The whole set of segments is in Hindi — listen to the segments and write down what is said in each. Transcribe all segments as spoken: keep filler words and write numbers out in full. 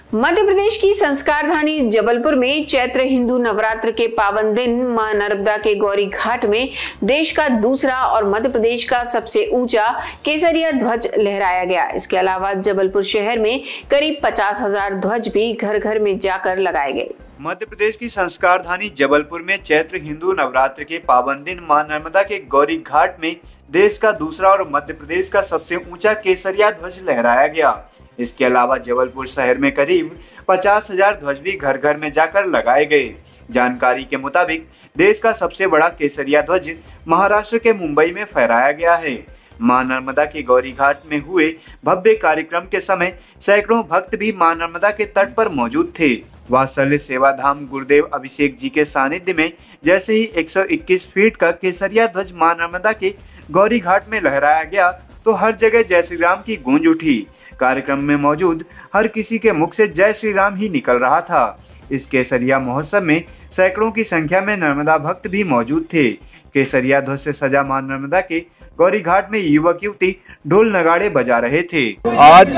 मध्य प्रदेश की संस्कार धानी जबलपुर में चैत्र हिंदू नवरात्र के पावन दिन मां नर्मदा के गौरी घाट में देश का दूसरा और मध्य प्रदेश का सबसे ऊंचा केसरिया ध्वज लहराया गया। इसके अलावा जबलपुर शहर में करीब पचास हजार ध्वज भी घर घर में जाकर लगाए गए। मध्य प्रदेश की संस्कार धानी जबलपुर में चैत्र हिंदू नवरात्र के पावन दिन मां नर्मदा के गौरी घाट में देश का दूसरा और मध्य प्रदेश का सबसे ऊंचा केसरिया ध्वज लहराया गया। इसके अलावा जबलपुर शहर में करीब पचास हजार ध्वज भी घर घर में जाकर लगाए गए। जानकारी के मुताबिक देश का सबसे बड़ा केसरिया ध्वज महाराष्ट्र के मुंबई में फहराया गया है। मां नर्मदा के गौरी घाट में हुए भव्य कार्यक्रम के समय सैकड़ों भक्त भी मां नर्मदा के तट पर मौजूद थे। वात्सल्य सेवा धाम गुरुदेव अभिषेक जी के सानिध्य में जैसे ही एक सौ इक्कीस फीट का केसरिया ध्वज मां नर्मदा के गौरी घाट में लहराया गया तो हर जगह जय श्री राम की गूंज उठी। कार्यक्रम में मौजूद हर किसी के मुख से जय श्री राम ही निकल रहा था। इस केसरिया महोत्सव में सैकड़ों की संख्या में नर्मदा भक्त भी मौजूद थे। केसरिया ध्वज से सजा मां नर्मदा के गौरी घाट में युवक युवती ढोल नगाड़े बजा रहे थे। आज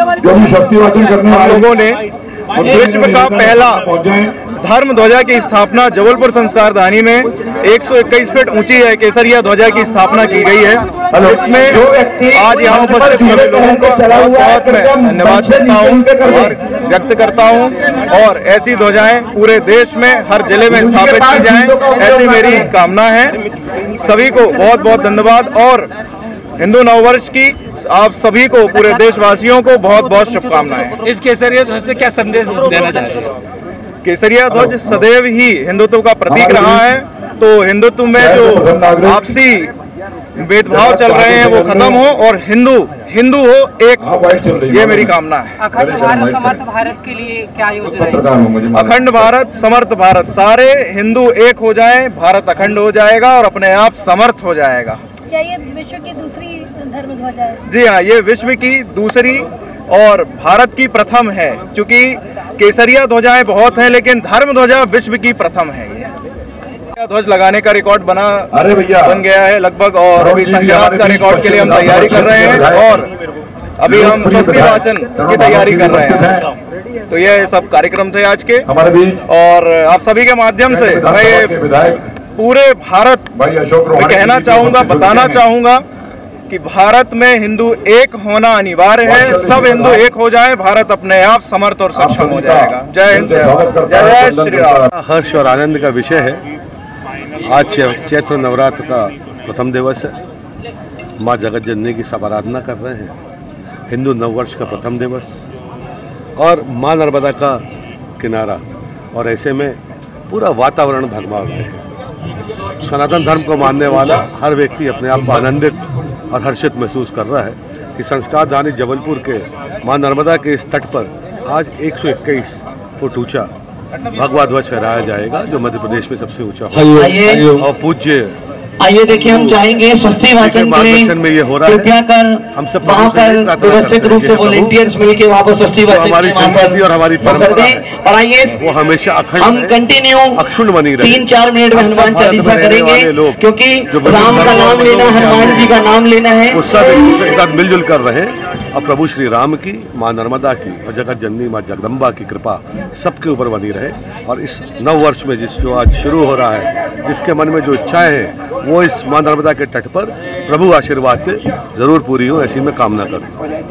हम लोगों ने विश्व का पहला धर्म ध्वजा की स्थापना जबलपुर संस्कार धानी में एक सौ इक्कीस फीट ऊंची है केसरिया ध्वजा की स्थापना की गई है। इसमें आज यहाँ उपस्थित सभी लोगों को बहुत बहुत मैं धन्यवाद देता हूँ और व्यक्त करता हूँ और ऐसी ध्वजाएं पूरे देश में हर जिले में स्थापित की जाएं, ऐसी मेरी कामना है। सभी को बहुत बहुत धन्यवाद और हिंदू नववर्ष की आप सभी को, पूरे देशवासियों को बहुत बहुत शुभकामनाएं। इस केसरिया ध्वज से क्या संदेश देना चाहते हैं? केसरिया ध्वज सदैव ही हिंदुत्व का प्रतीक रहा है, तो हिंदुत्व में जो आपसी भेदभाव चल रहे हैं वो खत्म हो और हिंदू हिंदू हो, एक हो, ये मेरी कामना है। अखंड भारत समर्थ भारत के लिए क्या योजना है? अखंड भारत समर्थ भारत, सारे हिंदू एक हो जाएं, भारत अखंड हो जाएगा और अपने आप समर्थ हो जाएगा। क्या ये विश्व की दूसरी धर्म ध्वजा है? जी हाँ, ये विश्व की दूसरी और भारत की प्रथम है, क्योंकि केसरिया ध्वजाएं बहुत हैं लेकिन धर्म ध्वजा विश्व की प्रथम है। ये ध्वज लगाने का रिकॉर्ड बना अरे भैया बन गया है लगभग, और अभी संक्रांत का रिकॉर्ड के लिए हम तैयारी कर रहे हैं और अभी हम स्वस्ति वाचन की तैयारी कर रहे हैं। तो ये सब कार्यक्रम थे आज के, और आप सभी के माध्यम से मैं पूरे भारत में कहना चाहूँगा, बताना चाहूँगा कि भारत में हिंदू एक होना अनिवार्य है। सब हिंदू एक हो जाएं, भारत अपने आप समर्थ और सक्षम हो जाएगा। जय हिंद, जय श्री राम। हर्ष और आनंद का विषय है। आज चैत्र नवरात्र का प्रथम दिवस है। माँ जगत जननी की सब आराधना कर रहे हैं। हिंदू नववर्ष का प्रथम दिवस और माँ नर्मदा का किनारा, और ऐसे में पूरा वातावरण भगवान है। सनातन धर्म को मानने वाला हर व्यक्ति अपने आप को आनंदित और हर्षित महसूस कर रहा है कि संस्कार धानी जबलपुर के मां नर्मदा के इस तट पर आज एक सौ इक्कीस फुट ऊंचा भगवा ध्वज फहराया जाएगा, जो मध्य प्रदेश में सबसे ऊंचा होगा। और पूज्य आइए देखिए, हम चाहेंगे स्वस्ति वाचन मार्गदर्शन में ये हो रहा है। कृपया कर हम सब वहाँ पर व्यवस्थित रूप से वॉलंटियर्स मिलके वहाँ पर स्वस्ति वाचन हमारी संस्कृति और हमारी परंपरा है, और आइए वो हमेशा अखंड हम कंटिन्यू अक्षुण्ण बनी रहे। तीन चार मिनट में हनुमान चालीसा करेंगे, क्योंकि राम का नाम लेना, हनुमान जी का नाम लेना है। वो सब एक दूसरे के साथ मिलजुल कर रहे और प्रभु श्री राम की, माँ नर्मदा की और जगत जननी माँ जगदम्बा की कृपा सबके ऊपर बनी रहे। और इस नव वर्ष में जिस जो आज शुरू हो रहा है, जिसके मन में जो इच्छाएं हैं वो इस माँ नर्मदा के तट पर प्रभु आशीर्वाद से जरूर पूरी हो, ऐसी मैं कामना करता हूँ।